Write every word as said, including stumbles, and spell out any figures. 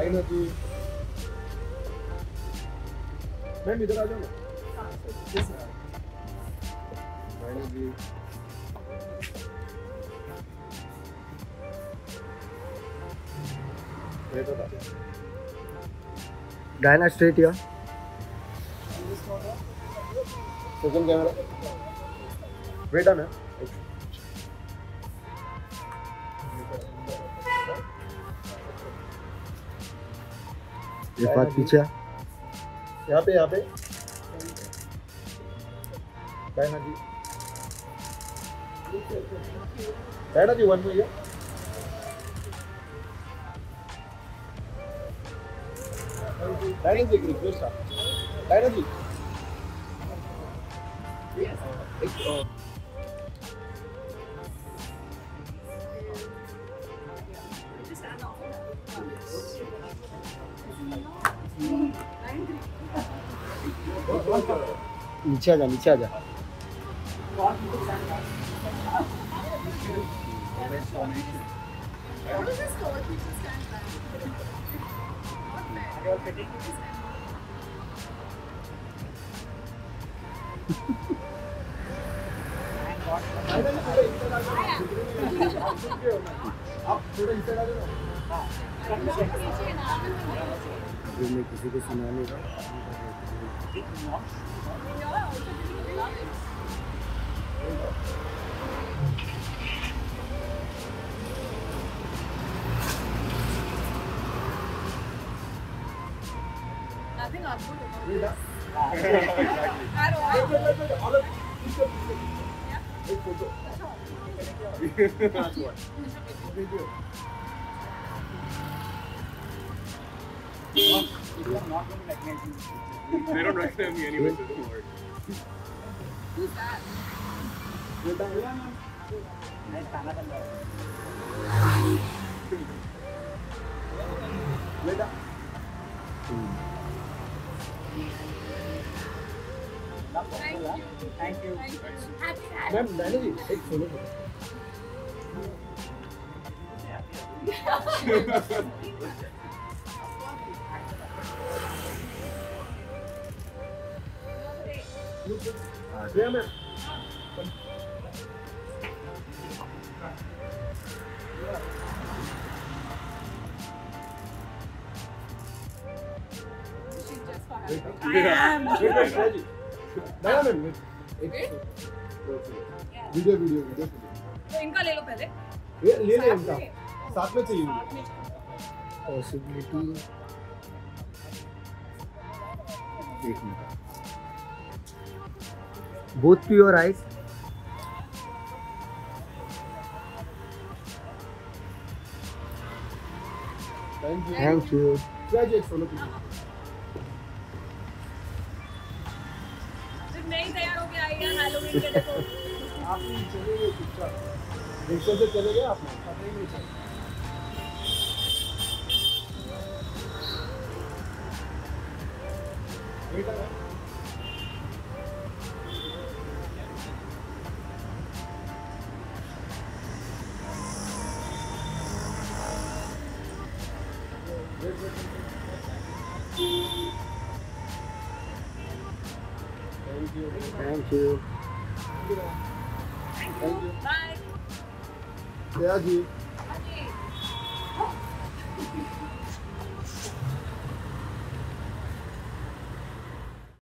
आईना जी मैम इधर आ जाओ ना आईना जी Diana straight here. Second camera. Wait a minute. एक बात पीछे यहाँ पे यहाँ पे Diana ji Diana ji one में ये Diana ji request Diana ji एक नीचे आ जा नीचे आ जा आप थोड़ा इधर आ जाओ मैं किसी को सुनाने का Nothing up good about ये this. exactly I don't know. एक photo video You are not going to recognize me. They don't recognize me anyway, so don't worry. Who's that? बेटा Nice खाना बन रहा है. बेटा Thank you. Thank you. Thank you. Happy Happy. Ma'am Diana ji एक photo Shreya ma'am She's just for happy. Yeah. I am. Wait wait Shreya ji Diana ma'am wait एक video video video तो इनका ले लो पहले. ये ले ले इनका साथ में चाहिए साथ में चाहिए. पॉसिबिलिटी एक minute both to your right thank you thank you Shreya ji एक सोलो प्लीज जब नहीं तैयार हो गया आइए हैलोवीन के देखो. आप नहीं चले गए चुपचाप रिक्शे से चले गए आपने पता ही नहीं चला बेटा thank you thank you Thank Thank you. you. Bye. Shreya ji Happy.